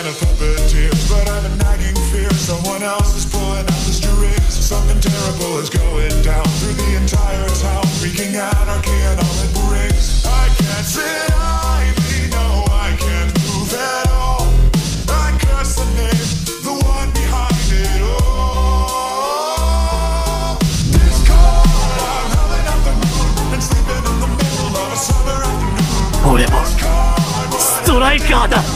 and a puppeteers, but I have a nagging fear someone else is pulling out the strings. Something terrible is going down through the entire town, wreaking anarchy and all it brings. I can't sit idly, no, I can't move at all. I curse the name, the one behind it all. This cold, I'm howling at the moon and sleeping in the middle of a summer afternoon. 俺はストライカーだ。